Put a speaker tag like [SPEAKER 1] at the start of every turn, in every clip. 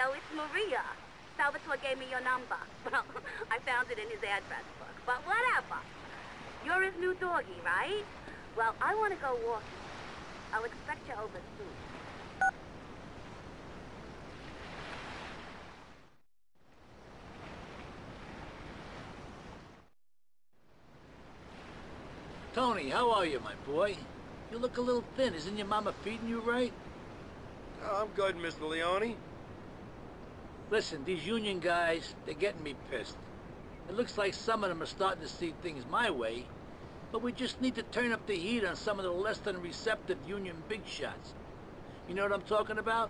[SPEAKER 1] Mario, it's Maria. Salvatore gave me your number. Well, I found it in his address book, but whatever. You're his new doggy, right? Well, I want to go walking. I'll expect you over soon.
[SPEAKER 2] Tony, how are you, my boy? You look a little thin. Isn't your mama feeding you right?
[SPEAKER 3] Oh, I'm good, Mr. Leone.
[SPEAKER 2] Listen, these union guys, they're getting me pissed. It looks like some of them are starting to see things my way, but we just need to turn up the heat on some of the less than receptive union big shots. You know what I'm talking about?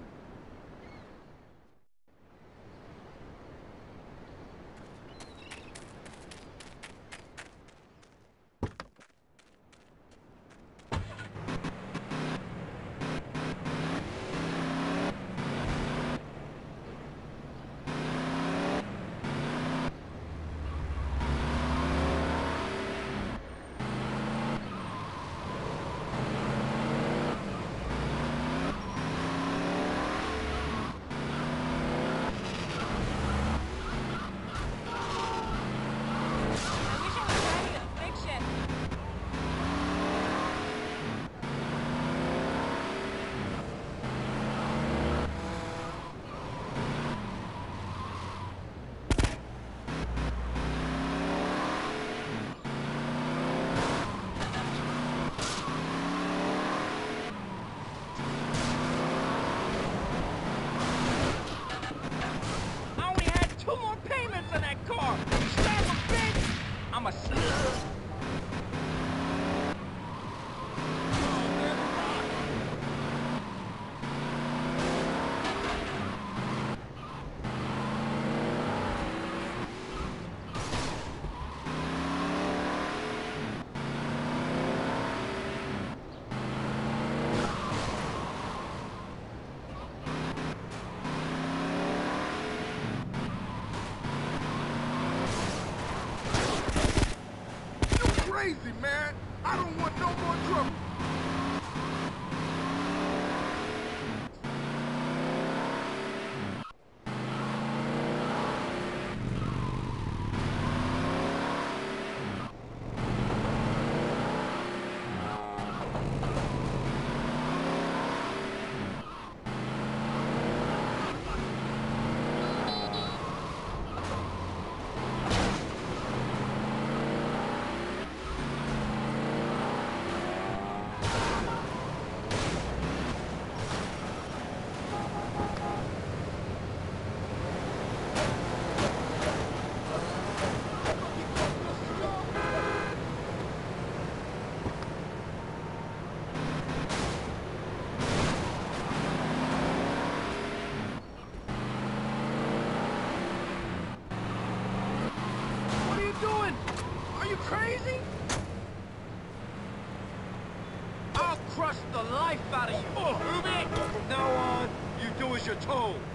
[SPEAKER 4] I'm a snitch.
[SPEAKER 3] Crazy, man! I don't want no more trouble!
[SPEAKER 4] Crazy? I'll crush the life out of you, Ruby!
[SPEAKER 3] From now on, you do as you're told.